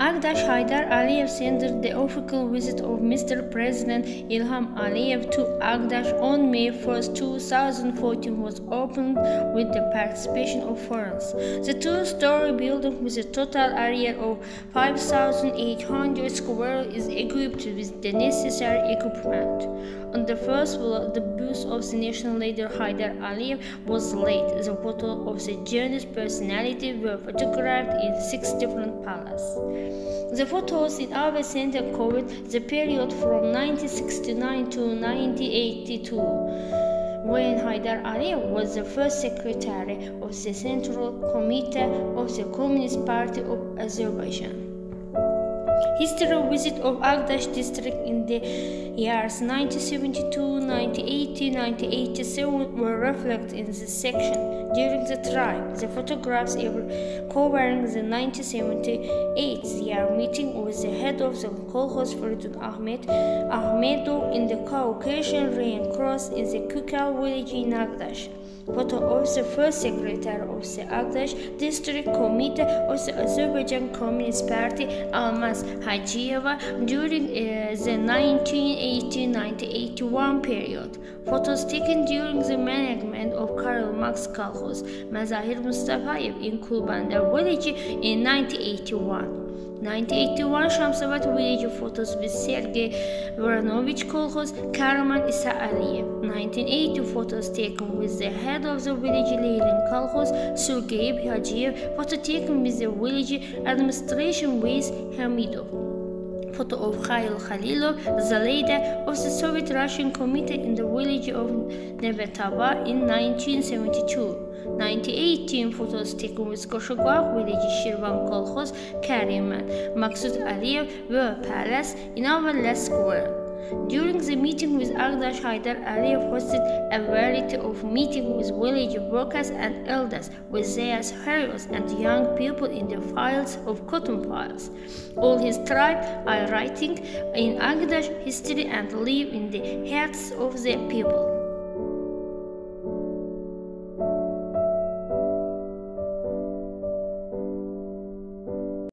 Agdash Haydar Aliyev centered the official visit of Mr. President Ilham Aliyev to Agdash on May 1, 2014 was opened with the participation of foreigners. The two-story building with a total area of 5,800 square is equipped with the necessary equipment. On the first floor, the bust of the national leader Haydar Aliyev was laid. The photos of the journey's personality were photographed in 6 different palaces. The photos in our center covered the period from 1969 to 1982, when Haydar Aliyev was the first secretary of the Central Committee of the Communist Party of Azerbaijan. History visit of Agdash district in the years 1972, 1980, 1987 were reflected in this section. During the trial, the photographs covering the 1978 year meeting with the head of the Kolkhoz Feridun Ahmedov in the Caucasian Rain Cross in the Kukal village in Agdash. Photo of the first secretary of the Agdash District Committee of the Azerbaijan Communist Party, Almaz Hajiyeva, during the 1980-1981 period. Photos taken during the management of Karl Marx Kolkhoz, Mazahir Mustafayev in Kulbandar village in 1981. 1981 Shamsabad village photos with Sergei Voronovich Kolkhoz, Karaman Isa Aliyev. 1980 photos taken with the head of the village Leylin Kolkhoz, Sergei Hajiev. Photo taken with the village administration with Hamidov. Photo of Khail Khalilov, the leader of the Soviet Russian Committee in the village of Nevetaba in 1972. 1918 photos taken with Koshogah village Shirvan Kolkhoz, Kariman, Maksud Aliyev were palace in our square. During the meeting with Agdash, Haydar Aliyev hosted a variety of meetings with village workers and elders, with their heroes and young people in the fields of cotton fields. All his tribe are writing in Agdash history and live in the hearts of the people.